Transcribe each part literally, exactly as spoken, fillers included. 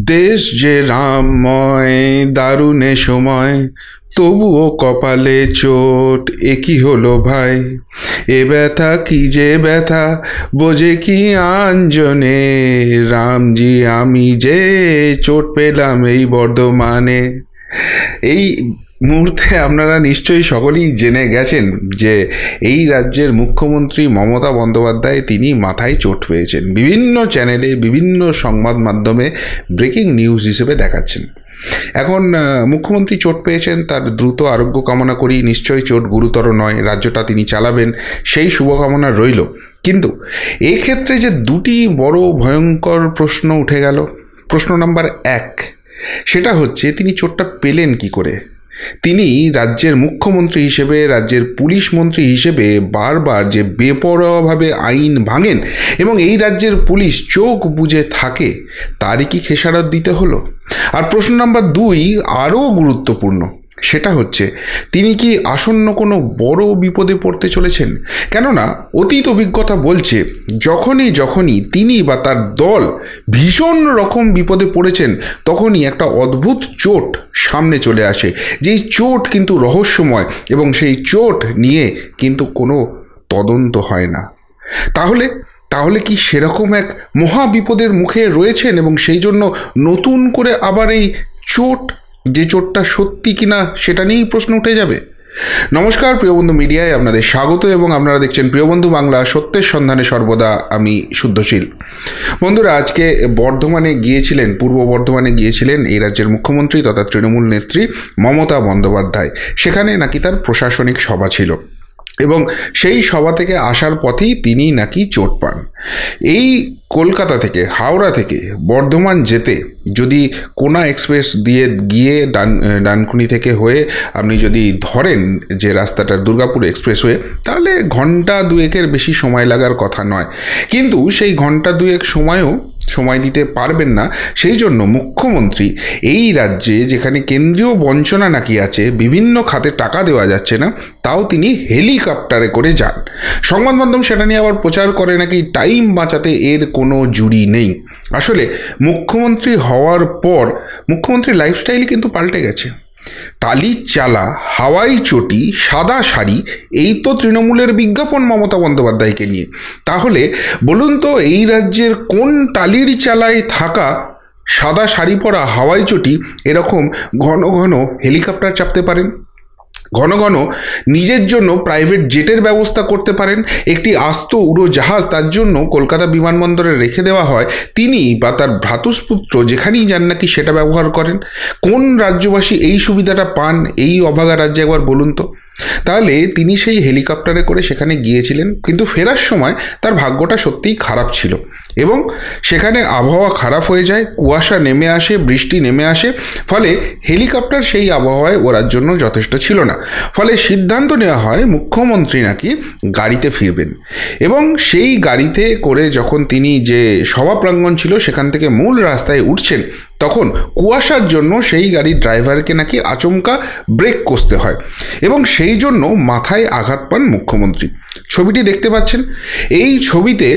দেশ যে রামময় দারুণে সময়, তবুও কপালে চোট, এ কি হলো ভাই? এ ব্যথা কি যে ব্যথা, বোঝে কি আঞ্জনে, রামজি আমি যে চোট পেলাম এই বর্ধমানে। এই মুহূর্তে আপনারা নিশ্চয়ই সকলেই জেনে গেছেন যে এই রাজ্যের মুখ্যমন্ত্রী মমতা বন্দ্যোপাধ্যায় তিনি মাথায় চোট পেয়েছেন। বিভিন্ন চ্যানেলে বিভিন্ন সংবাদ মাধ্যমে ব্রেকিং নিউজ হিসেবে দেখাচ্ছেন। এখন মুখ্যমন্ত্রী চোট পেয়েছেন, তার দ্রুত আরোগ্য কামনা করি। নিশ্চয়ই চোট গুরুতর নয়, রাজ্যটা তিনি চালাবেন সেই শুভকামনা রইল। কিন্তু এক্ষেত্রে যে দুটি বড় ভয়ঙ্কর প্রশ্ন উঠে গেল। প্রশ্ন নাম্বার এক, সেটা হচ্ছে তিনি চোটটা পেলেন কি করে? তিনি রাজ্যের মুখ্যমন্ত্রী হিসেবে, রাজ্যের পুলিশ মন্ত্রী হিসেবে বারবার যে বেপরোয়াভাবে আইন ভাঙেন এবং এই রাজ্যের পুলিশ চোখ বুজে থাকে, তারই কি খেসারত দিতে হলো? আর প্রশ্ন নাম্বার দুই আরও গুরুত্বপূর্ণ, সেটা হচ্ছে তিনি কি আসন্ন কোনো বড় বিপদে পড়তে চলেছেন? কেননা অতীত অভিজ্ঞতা বলছে যখনই যখনই তিনি বা তার দল ভীষণ রকম বিপদে পড়েছেন, তখনই একটা অদ্ভুত চোট সামনে চলে আসে, যেই চোট কিন্তু রহস্যময় এবং সেই চোট নিয়ে কিন্তু কোনো তদন্ত হয় না। তাহলে তাহলে কি সেরকম এক মহা বিপদের মুখে রয়েছেন এবং সেই জন্য নতুন করে আবার এই চোট, যে চোটটা সত্যি কিনা সেটা নিয়েই প্রশ্ন উঠে যাবে? নমস্কার, প্রিয়বন্ধু মিডিয়ায় আপনাদের স্বাগত এবং আপনারা দেখছেন প্রিয়বন্ধু বাংলা, সত্যের সন্ধানে সর্বদা আমি শুদ্ধশীল। বন্ধুরা, আজকে বর্ধমানে গিয়েছিলেন, পূর্ব বর্ধমানে গিয়েছিলেন এই রাজ্যের মুখ্যমন্ত্রী তথা তৃণমূল নেত্রী মমতা বন্দ্যোপাধ্যায়। সেখানে নাকি তার প্রশাসনিক সভা ছিল এবং সেই সভা থেকে আসার পথেই তিনি নাকি চোট পান। এই কলকাতা থেকে, হাওড়া থেকে বর্ধমান যেতে যদি কোনা এক্সপ্রেস দিয়ে গিয়ে ডান ডানকুনি থেকে হয়ে আপনি যদি ধরেন যে রাস্তাটা দুর্গাপুর এক্সপ্রেসওয়ে, তাহলে ঘন্টা দুয়েকের বেশি সময় লাগার কথা নয়। কিন্তু সেই ঘন্টা দুয়েক সময়ও সময় দিতে পারবেন না। সেই জন্য মুখ্যমন্ত্রী এই রাজ্যে, যেখানে কেন্দ্রীয় বঞ্চনা নাকি আছে, বিভিন্ন খাতে টাকা দেওয়া যাচ্ছে না, তাও তিনি হেলিকপ্টারে করে যান। সংবাদ মাধ্যম সেটা নিয়ে আবার প্রচার করে নাকি টাইম বাঁচাতে এর কোনো জুড়ি নেই। আসলে মুখ্যমন্ত্রী হওয়ার পর মুখ্যমন্ত্রীর লাইফস্টাইল কিন্তু পাল্টে গেছে। টালির চালা, হাওয়াই চটি, সাদা শাড়ি, এই তো তৃণমূলের বিজ্ঞাপন মমতা বন্দ্যোপাধ্যায়কে নিয়ে। তাহলে বলুন তো, এই রাজ্যের কোন টালির চালায় থাকা, সাদা শাড়ি পরা, হাওয়াই চটি এরকম ঘন ঘন হেলিকপ্টার চাপতে পারেন, ঘন ঘন নিজের জন্য প্রাইভেট জেটের ব্যবস্থা করতে পারেন, একটি আস্ত উড়োজাহাজ তার জন্য কলকাতা বিমানবন্দরে রেখে দেওয়া হয়, তিনি বা তার ভ্রাতুষ্পুত্র যেখানেই যান নাকি সেটা ব্যবহার করেন? কোন রাজ্যবাসী এই সুবিধাটা পান এই অভাগা রাজ্যে, একবার বলুন তো? তাহলে তিনি সেই হেলিকপ্টারে করে সেখানে গিয়েছিলেন, কিন্তু ফেরার সময় তার ভাগ্যটা সত্যিই খারাপ ছিল এবং সেখানে আবহাওয়া খারাপ হয়ে যায়, কুয়াশা নেমে আসে, বৃষ্টি নেমে আসে, ফলে হেলিকপ্টার সেই আবহাওয়ায় ওড়ার জন্য যথেষ্ট ছিল না। ফলে সিদ্ধান্ত নেওয়া হয় মুখ্যমন্ত্রী নাকি গাড়িতে ফিরবেন এবং সেই গাড়িতে করে যখন তিনি যে সভা প্রাঙ্গণ ছিল সেখান থেকে মূল রাস্তায় উঠছেন, তখন কুয়াশার জন্য সেই গাড়ির ড্রাইভারকে নাকি আচমকা ব্রেক কষতে হয় এবং সেই জন্য মাথায় আঘাত পান মুখ্যমন্ত্রী। ছবিটি দেখতে পাচ্ছেন। এই ছবিতে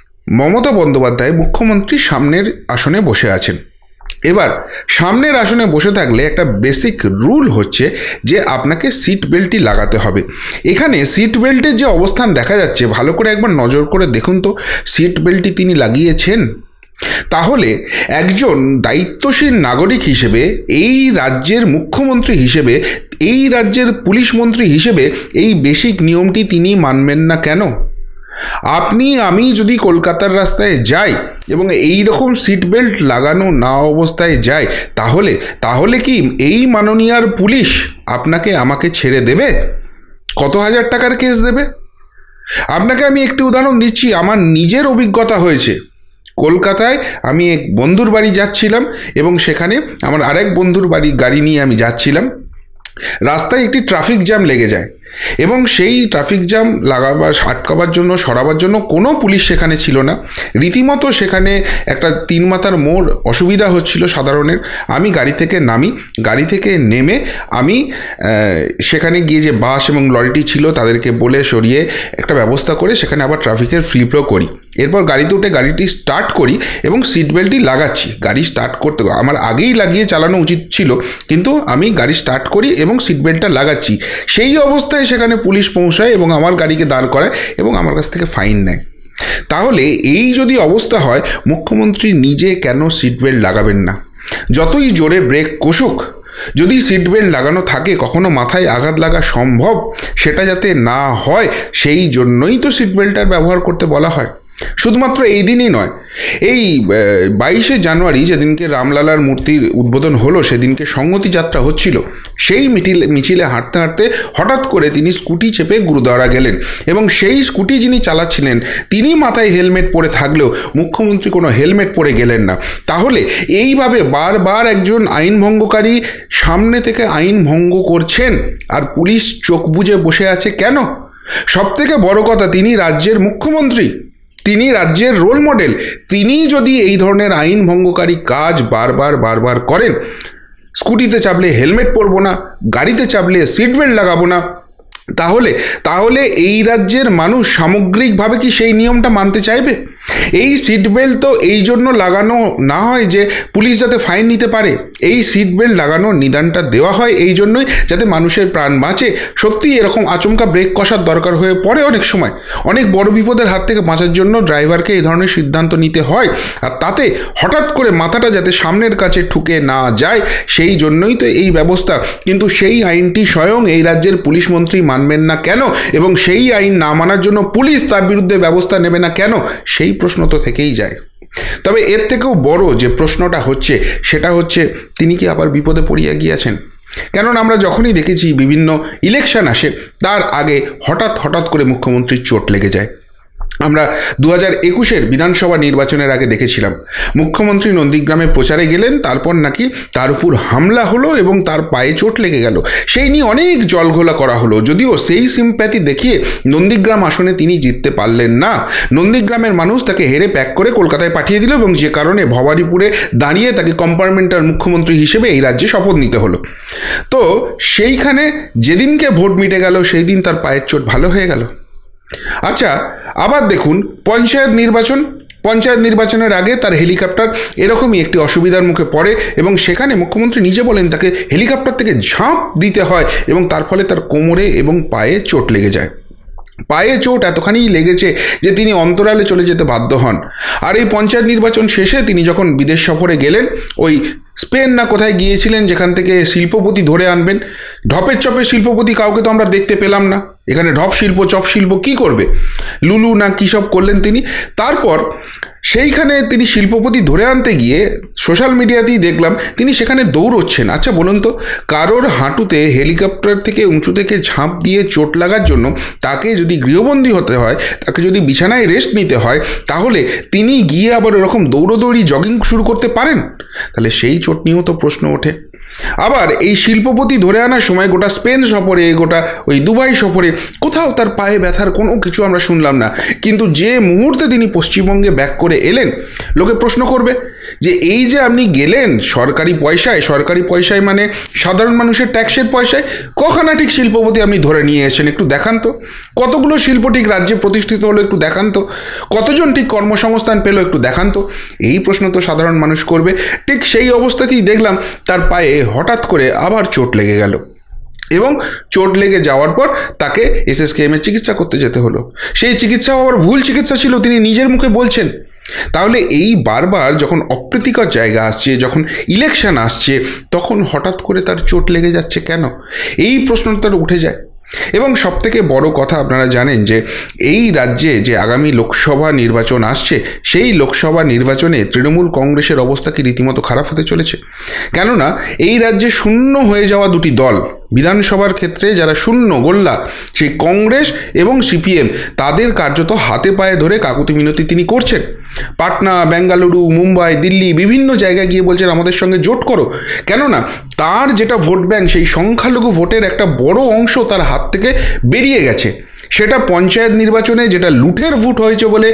মমতা বন্দ্যোপাধ্যায় মুখ্যমন্ত্রী সামনের আসনে বসে আছেন। এবার সামনের আসনে বসে থাকলে একটা বেসিক রুল হচ্ছে যে আপনাকে সিট বেল্টটি লাগাতে হবে। এখানে সিট বেল্টের যে অবস্থান দেখা যাচ্ছে, ভালো করে একবার নজর করে দেখুন তো, সিট বেল্টটি তিনি লাগিয়েছেন? তাহলে একজন দায়িত্বশীল নাগরিক হিসেবে, এই রাজ্যের মুখ্যমন্ত্রী হিসেবে, এই রাজ্যের পুলিশ মন্ত্রী হিসেবে এই বেসিক নিয়মটি তিনি মানবেন না কেন? আপনি আমি যদি কলকাতার রাস্তায় যাই এবং এই রকম সিট বেল্ট লাগানো না অবস্থায় যাই, তাহলে তাহলে কি এই মাননীয়ার পুলিশ আপনাকে আমাকে ছেড়ে দেবে? কত হাজার টাকার কেস দেবে? আপনাকে আমি একটি উদাহরণ দিচ্ছি, আমার নিজের অভিজ্ঞতা হয়েছে। কলকাতায় আমি এক বন্ধুর বাড়ি যাচ্ছিলাম এবং সেখানে আমার আরেক বন্ধুর বাড়ি গাড়ি নিয়ে আমি যাচ্ছিলাম। রাস্তায় একটি ট্রাফিক জ্যাম লেগে যায় এবং সেই ট্রাফিক জ্যাম লাগাবার, আটকাবার জন্য, সরাবার জন্য কোনো পুলিশ সেখানে ছিল না। রীতিমতো সেখানে একটা তিন মাথার মোড়, অসুবিধা হচ্ছিল সাধারণের। আমি গাড়ি থেকে নামি, গাড়ি থেকে নেমে আমি সেখানে গিয়ে যে বাস এবং লরিটি ছিল তাদেরকে বলে সরিয়ে একটা ব্যবস্থা করে সেখানে আবার ট্রাফিকের ফ্রি ফ্লো করি। এরপর গাড়িতে উঠে গাড়িটি স্টার্ট করি এবং সিট বেল্টটি লাগাচ্ছি। গাড়ি স্টার্ট করতে আমার আগেই লাগিয়ে চালানো উচিত ছিল, কিন্তু আমি গাড়ি স্টার্ট করি এবং সিট বেল্টটা লাগাচ্ছি। সেই অবস্থায় সেখানে পুলিশ পৌঁছায় এবং আমার গাড়িকে দাঁড় করায় এবং আমার কাছ থেকে ফাইন নেয়। তাহলে এই যদি অবস্থা হয়, মুখ্যমন্ত্রী নিজে কেন সিট বেল্ট লাগাবেন না? যতই জোরে ব্রেক কষুক, যদি সিট বেল্ট লাগানো থাকে, কখনো মাথায় আঘাত লাগা সম্ভব, সেটা যাতে না হয় সেই জন্যই তো সিট বেল্টটার ব্যবহার করতে বলা হয়। শুধুমাত্র এই দিনই নয়, এই বাইশে জানুয়ারি যেদিনকে রামলালার মূর্তির উদ্বোধন হলো, সেদিনকে সংহতি যাত্রা হচ্ছিল। সেই মিছিল মিছিলে হাঁটতে হাঁটতে হঠাৎ করে তিনি স্কুটি চেপে গুরুদ্বারা গেলেন এবং সেই স্কুটি যিনি চালাচ্ছিলেন তিনি মাথায় হেলমেট পরে থাকলেও মুখ্যমন্ত্রী কোনো হেলমেট পরে গেলেন না। তাহলে এইভাবে বারবার একজন আইন ভঙ্গকারী সামনে থেকে আইন ভঙ্গ করছেন আর পুলিশ চোখ বুজে বসে আছে কেন? সবথেকে বড় কথা, তিনি রাজ্যের মুখ্যমন্ত্রী, তিনি রাজ্যের রোল মডেল। তিনি যদি এই ধরনের আইন ভঙ্গকারী কাজ বারবার বারবার করেন, স্কুটিতে চাপলে হেলমেট পরবো না, গাড়িতে চাপলে সিট বেল্ট লাগাবো না, তাহলে তাহলে এই রাজ্যের মানুষ সামগ্রিকভাবে কি সেই নিয়মটা মানতে চাইবে? এই সিট বেল্ট তো এই জন্য লাগানো না হয় যে পুলিশ যাতে ফাইন নিতে পারে, এই সিট বেল্ট লাগানোর নিদানটা দেওয়া হয় এই জন্যই যাতে মানুষের প্রাণ বাঁচে। সত্যি এরকম আচমকা ব্রেক কষার দরকার হয়ে পড়ে অনেক সময়, অনেক বড় বিপদের হাত থেকে বাঁচার জন্য ড্রাইভারকে এই ধরনের সিদ্ধান্ত নিতে হয়, আর তাতে হঠাৎ করে মাথাটা যাতে সামনের কাছে ঠুকে না যায় সেই জন্যই তো এই ব্যবস্থা। কিন্তু সেই আইনটি স্বয়ং এই রাজ্যের পুলিশ মন্ত্রী মানবেন না কেন, এবং সেই আইন না মানার জন্য পুলিশ তার বিরুদ্ধে ব্যবস্থা নেবে না কেন, সেই প্রশ্ন তো থেকেই যায়। তবে এর থেকেও বড় যে প্রশ্নটা হচ্ছে সেটা হচ্ছে, তিনি কি আবার বিপদে পড়িয়া গিয়েছেন? কেননা আমরা যখনই দেখেছি বিভিন্ন ইলেকশন আসে, তার আগে হঠাৎ হঠাৎ করে মুখ্যমন্ত্রীর চোট লেগে যায়। আমরা দু হাজার একুশের বিধানসভা নির্বাচনের আগে দেখেছিলাম মুখ্যমন্ত্রী নন্দীগ্রামে প্রচারে গেলেন, তারপর নাকি তার উপর হামলা হলো এবং তার পায়ে চোট লেগে গেল। সেই নিয়ে অনেক জলঘোলা করা হলো, যদিও সেই সিম্প্যাথি দেখিয়ে নন্দীগ্রাম আসনে তিনি জিততে পারলেন না। নন্দীগ্রামের মানুষ তাকে হেরে প্যাক করে কলকাতায় পাঠিয়ে দিল এবং যে কারণে ভবানীপুরে দাঁড়িয়ে তাকে কম্পার্টমেন্টাল মুখ্যমন্ত্রী হিসেবে এই রাজ্যে শপথ নিতে হলো। তো সেইখানে যেদিনকে ভোট মিটে গেল সেই দিন তার পায়ের চোট ভালো হয়ে গেল। আচ্ছা, আবার দেখুন পঞ্চায়েত নির্বাচন পঞ্চায়েত নির্বাচনের আগে তার হেলিকপ্টার এরকমই একটি অসুবিধার মুখে পড়ে এবং সেখানে মুখ্যমন্ত্রী নিজে বলেন তাকে হেলিকপ্টার থেকে ঝাঁপ দিতে হয় এবং তার ফলে তার কোমরে এবং পায়ে চোট লেগে যায়। পায়ে চোট এতখানি লেগেছে যে তিনি অন্তরালে চলে যেতে বাধ্য হন। আর এই পঞ্চায়েত নির্বাচন শেষে তিনি যখন বিদেশ সফরে গেলেন, ওই স্পেন না কোথায় গিয়েছিলেন, যেখান থেকে শিল্পপতি ধরে আনবেন। ঢপের চপের শিল্পপতি কাউকে তো আমরা দেখতে পেলাম না, এখানে ঢপ শিল্প চপ শিল্প কি করবে, লুলু না কী সব করলেন তিনি। তারপর সেইখানে তিনি শিল্পপতি ধরে আনতে গিয়ে সোশ্যাল মিডিয়াতেই দেখলাম তিনি সেখানে দৌড়চ্ছেন। আচ্ছা বলুন তো, কারোর হাঁটুতে হেলিকপ্টার থেকে উঁচু থেকে ঝাঁপ দিয়ে চোট লাগার জন্য তাকে যদি গৃহবন্দী হতে হয়, তাকে যদি বিছানায় রেস্ট নিতে হয়, তাহলে তিনি গিয়ে আবার এরকম দৌড়োদৌড়ি জগিং শুরু করতে পারেন? তাহলে সেই চোট নিয়েও তো প্রশ্ন ওঠে। আবার এই শিল্পপতি ধরে আনার সময় গোটা স্পেন সফরে, গোটা ওই দুবাই সফরে কোথাও তার পায়ে ব্যথার কোনো কিছু আমরা শুনলাম না। কিন্তু যে মুহূর্তে তিনি পশ্চিমবঙ্গে ব্যাক করে এলেন, লোকে প্রশ্ন করবে যে এই যে আপনি গেলেন সরকারি পয়সায়, সরকারি পয়সায় মানে সাধারণ মানুষের ট্যাক্সের পয়সায়, কখানা ঠিক শিল্পপতি আপনি ধরে নিয়ে এসেছেন, একটু দেখান তো। কতগুলো শিল্প ঠিক রাজ্যে প্রতিষ্ঠিত হলো একটু দেখান তো। কতজন ঠিক কর্মসংস্থান পেলো একটু দেখান তো। এই প্রশ্ন তো সাধারণ মানুষ করবে। ঠিক সেই অবস্থাতেই দেখলাম তার পায়ে হঠাৎ করে আবার চোট লেগে গেল এবং চোট লেগে যাওয়ার পর তাকে এসএসকেএমের চিকিৎসা করতে যেতে হলো। সেই চিকিৎসাও আবার ভুল চিকিৎসা ছিল, তিনি নিজের মুখে বলছেন। তাহলে এই বারবার যখন অপ্রীতিকর জায়গা আসছে, যখন ইলেকশন আসছে, তখন হঠাৎ করে তার চোট লেগে যাচ্ছে কেন, এই প্রশ্নটা উঠে যায়। এবং সবথেকে বড় কথা আপনারা জানেন যে এই রাজ্যে যে আগামী লোকসভা নির্বাচন আসছে, সেই লোকসভা নির্বাচনে তৃণমূল কংগ্রেসের অবস্থা কি রীতিমতো খারাপ হতে চলেছে। কেননা এই রাজ্যে শূন্য হয়ে যাওয়া দুটি দল, বিধানসভার ক্ষেত্রে যারা শূন্য গোল্লা, সেই কংগ্রেস এবং সিপিএম, তাদের কার্যত হাতে পায়ে ধরে কাকুতি মিনতি তিনি করছেন। পাটনা, বেঙ্গালুরু, মুম্বাই, দিল্লি বিভিন্ন জায়গায় গিয়ে বলছেন আমাদের সঙ্গে জোট করো। কেননা তার যেটা ভোট ব্যাংক, সেই সংখ্যালঘু ভোটের একটা বড় অংশ তার হাত থেকে বেরিয়ে গেছে। সেটা পঞ্চায়েত নির্বাচনে যেটা লুঠের ভোট হয়েছে বলে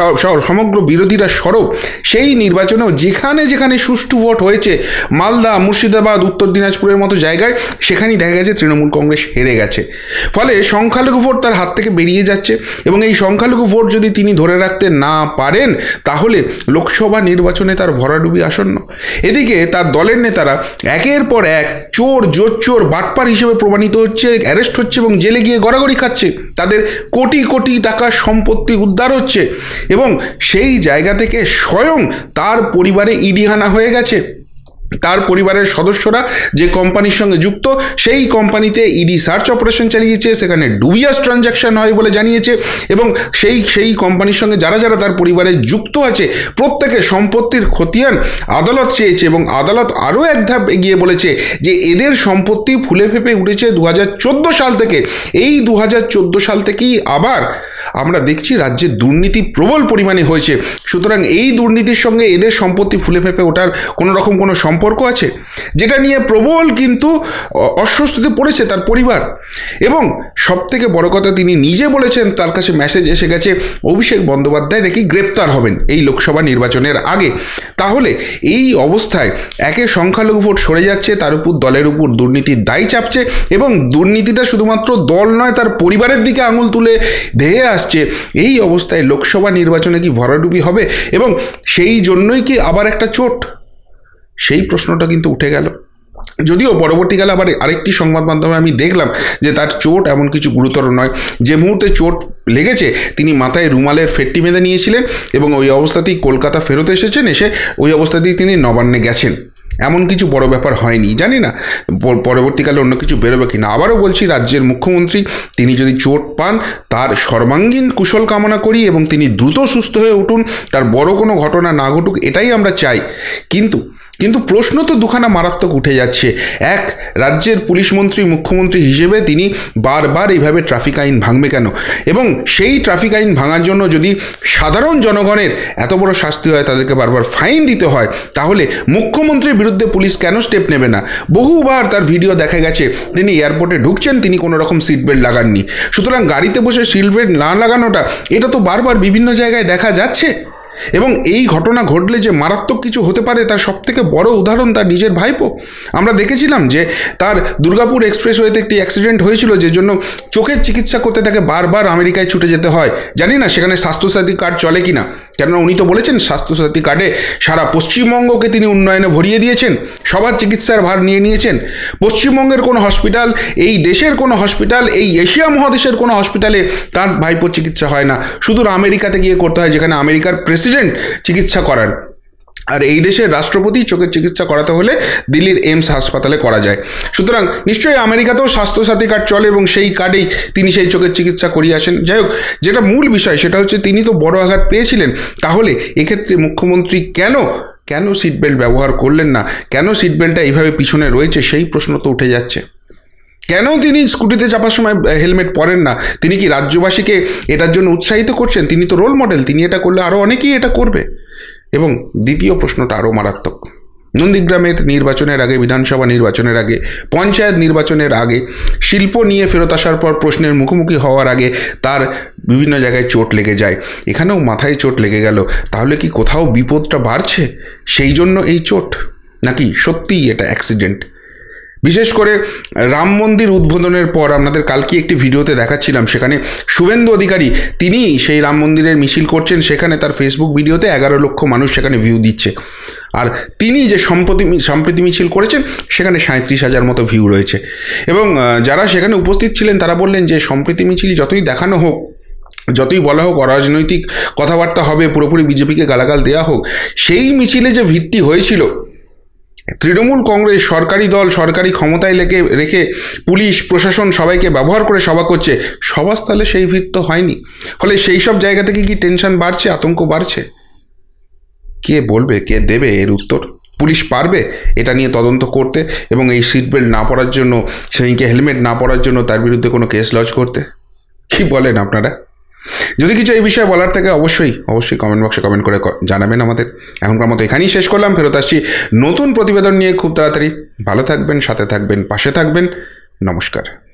সমগ্র বিরোধীরা সরব, সেই নির্বাচনেও যেখানে যেখানে সুষ্ঠু ভোট হয়েছে, মালদা, মুর্শিদাবাদ, উত্তর দিনাজপুরের মতো জায়গায়, সেখানেই দেখা গেছে তৃণমূল কংগ্রেস হেরে গেছে। ফলে সংখ্যালঘু ভোট তার হাত থেকে বেরিয়ে যাচ্ছে এবং এই সংখ্যালঘু ভোট যদি তিনি ধরে রাখতে না পারেন তাহলে লোকসভা নির্বাচনে তার ভরাডুবি আসন্ন। এদিকে তার দলের নেতারা একের পর এক চোর, জোচ্চোর, বাটপার হিসেবে প্রমাণিত হচ্ছে, অ্যারেস্ট হচ্ছে এবং জেলে গিয়ে গড়াগড়ি খাচ্ছে। তাদের কোটি কোটি টাকার সম্পত্তি উদ্ধার হচ্ছে এবং সেই জায়গা থেকে স্বয়ং তার পরিবারে ইডি হানা হয়ে গেছে। তার পরিবারের সদস্যরা যে কোম্পানির সঙ্গে যুক্ত, সেই কোম্পানিতে ইডি সার্চ অপারেশন চালিয়েছে, সেখানে ডুবিয়াস ট্রানজ্যাকশন হয় বলে জানিয়েছে এবং সেই সেই কোম্পানির সঙ্গে যারা যারা তার পরিবারে যুক্ত আছে প্রত্যেকে সম্পত্তির খতিয়ান আদালত চেয়েছে এবং আদালত আরও এক ধাপ এগিয়ে বলেছে যে এদের সম্পত্তি ফুলে ফেঁপে উঠেছে দু হাজার চোদ্দো সাল থেকে। এই দু হাজার চোদ্দো সাল থেকেই আবার আমরা দেখছি রাজ্যে দুর্নীতি প্রবল পরিমাণে হয়েছে। সুতরাং এই দুর্নীতির সঙ্গে এদের সম্পত্তি ফুলে ফেঁপে ওঠার কোনো রকম কোনো সম্পর্ক আছে, যেটা নিয়ে প্রবল কিন্তু অস্বস্তিতে পড়েছে তার পরিবার। এবং সবথেকে বড় কথা, তিনি নিজে বলেছেন তার কাছে মেসেজ এসে গেছে অভিষেক বন্দ্যোপাধ্যায় নাকি গ্রেপ্তার হবেন এই লোকসভা নির্বাচনের আগে। তাহলে এই অবস্থায় একে সংখ্যালঘু ভোট সরে যাচ্ছে, তার উপর দলের উপর দুর্নীতির দায় চাপছে এবং দুর্নীতিটা শুধুমাত্র দল নয় তার পরিবারের দিকে আঙুল তুলে ধেয়ে আসছে। এই অবস্থায় লোকসভা নির্বাচনে কি ভরাডুবি হবে এবং সেই জন্যই কি আবার একটা চোট, সেই প্রশ্নটা কিন্তু উঠে গেল। যদিও পরবর্তীকালে আবার আরেকটি সংবাদ মাধ্যমে আমি দেখলাম যে তার চোট এমন কিছু গুরুতর নয়। যে মুহূর্তে চোট লেগেছে তিনি মাথায় রুমালের ফেট্টি বেঁধে নিয়েছিলেন এবং ওই অবস্থাতেই কলকাতা ফেরত এসেছেন, এসে ওই অবস্থাতেই তিনি নবান্নে গেছেন। এমন কিছু বড় ব্যাপার হয়নি। জানি না পরবর্তীকালে অন্য কিছু বেরোবে কিনা। আবারও বলছি, রাজ্যের মুখ্যমন্ত্রী তিনি যদি চোট পান তার সর্বাঙ্গীন কুশল কামনা করি এবং তিনি দ্রুত সুস্থ হয়ে উঠুন, তার বড় কোনো ঘটনা না ঘটুক, এটাই আমরা চাই। কিন্তু কিন্তু প্রশ্ন তো দুখানা মারাত্মক উঠে যাচ্ছে। এক, রাজ্যের পুলিশ মন্ত্রী মুখ্যমন্ত্রী হিসেবে তিনি বারবার এইভাবে ট্রাফিক আইন ভাঙবে কেন? এবং সেই ট্রাফিক আইন ভাঙার জন্য যদি সাধারণ জনগণের এত বড় শাস্তি হয়, তাদেরকে বারবার ফাইন দিতে হয়, তাহলে মুখ্যমন্ত্রীর বিরুদ্ধে পুলিশ কেন স্টেপ নেবে না? বহুবার তার ভিডিও দেখা গেছে তিনি এয়ারপোর্টে ঢুকছেন, তিনি কোনো রকম সিট বেল্ট লাগাননি। সুতরাং গাড়িতে বসে সিট বেল্ট না লাগানোটা এটা তো বারবার বিভিন্ন জায়গায় দেখা যাচ্ছে। এবং এই ঘটনা ঘটলে যে মারাত্মক কিছু হতে পারে তার সবথেকে বড় উদাহরণ তার নিজের ভাইপো। আমরা দেখেছিলাম যে তার দুর্গাপুর এক্সপ্রেসওয়েতে একটি অ্যাক্সিডেন্ট হয়েছিল, যে জন্য চোখের চিকিৎসা করতে তাকে বারবার আমেরিকায় ছুটে যেতে হয়। জানি না সেখানে স্বাস্থ্যসাথী কার্ড চলে কিনা, কেননা উনি তো বলেছেন স্বাস্থ্যসাথী কার্ডে সারা পশ্চিমবঙ্গকে তিনি উন্নয়নে ভরিয়ে দিয়েছেন, সবার চিকিৎসার ভার নিয়ে নিয়েছেন। পশ্চিমবঙ্গের কোনো হসপিটাল, এই দেশের কোনো হসপিটাল, এই এশিয়া মহাদেশের কোনো হসপিটালে তার ভাইপোর চিকিৎসা হয় না, শুধু আমেরিকাতে গিয়ে করতে হয়, যেখানে আমেরিকার প্রেসিডেন্ট চিকিৎসা করান। আর এই দেশের রাষ্ট্রপতি চোখের চিকিৎসা করাতে হলে দিল্লির এইমস হাসপাতালে করা যায়। সুতরাং নিশ্চয়ই আমেরিকাতেও স্বাস্থ্যসাথী কার্ড চলে এবং সেই কার্ডেই তিনি সেই চোখের চিকিৎসা করিয়ে আসেন। যাই হোক, যেটা মূল বিষয় সেটা হচ্ছে তিনি তো বড় আঘাত পেয়েছিলেন। তাহলে এক্ষেত্রে মুখ্যমন্ত্রী কেন কেন সিট বেল্ট ব্যবহার করলেন না? কেন সিট বেল্টটা এইভাবে পিছনে রয়েছে সেই প্রশ্ন তো উঠে যাচ্ছে। কেন তিনি স্কুটিতে চাপার সময় হেলমেট পরেন না? তিনি কি রাজ্যবাসীকে এটার জন্য উৎসাহিত করছেন? তিনি তো রোল মডেল, তিনি এটা করলে আরও অনেকেই এটা করবে। এবং দ্বিতীয় প্রশ্নটা আরও মারাত্মক। নন্দীগ্রামের নির্বাচনের আগে, বিধানসভা নির্বাচনের আগে, পঞ্চায়েত নির্বাচনের আগে, শিল্প নিয়ে ফেরত আসার পর প্রশ্নের মুখোমুখি হওয়ার আগে তার বিভিন্ন জায়গায় চোট লেগে যায়। এখানেও মাথায় চোট লেগে গেল। তাহলে কি কোথাও বিপদটা বাড়ছে সেই জন্য এই চোট, নাকি সত্যিই এটা অ্যাক্সিডেন্ট? বিশেষ করে রাম মন্দির উদ্বোধনের পর আপনাদের কালকে একটি ভিডিওতে দেখাচ্ছিলাম, সেখানে শুভেন্দু অধিকারী তিনি সেই রাম মন্দিরের মিছিল করছেন, সেখানে তার ফেসবুক ভিডিওতে এগারো লক্ষ মানুষ সেখানে ভিউ দিচ্ছে। আর তিনি যে সম্প্রতি সম্প্রীতি মিছিল করেছেন সেখানে সাঁত্রিশ হাজার মতো ভিউ রয়েছে। এবং যারা সেখানে উপস্থিত ছিলেন তারা বললেন যে সম্প্রীতি মিছিল যতই দেখানো হোক, যতই বলা হোক অরাজনৈতিক কথাবার্তা হবে, পুরোপুরি বিজেপিকে গালাগাল দেওয়া হোক, সেই মিছিলে যে ভিড়টি হয়েছিল, তৃণমূল কংগ্রেস সরকারি দল সরকারি ক্ষমতায় লেগে রেখে পুলিশ প্রশাসন সবাইকে ব্যবহার করে সভা করছে, সভাস্থলে সেই ভিড় তো হয়নি। ফলে সেই সব জায়গা থেকে কি টেনশন বাড়ছে, আতঙ্ক বাড়ছে? কে বলবে, কে দেবে এর উত্তর? পুলিশ পারবে এটা নিয়ে তদন্ত করতে এবং এই সিট বেল্ট না পরার জন্য, সেইকে হেলমেট না পরার জন্য তার বিরুদ্ধে কোনো কেস লজ করতে? কি বলেন আপনারা? যদি কিছু এই বিষয়ে বলার থাকে অবশ্যই অবশ্যই কমেন্ট বক্সে কমেন্ট করে জানাবেন আমাদের। এখনকার মতো এখানেই শেষ করলাম, ফেরত আসছি নতুন প্রতিবেদন নিয়ে খুব তাড়াতাড়ি। ভালো থাকবেন, সাথে থাকবেন, পাশে থাকবেন। নমস্কার।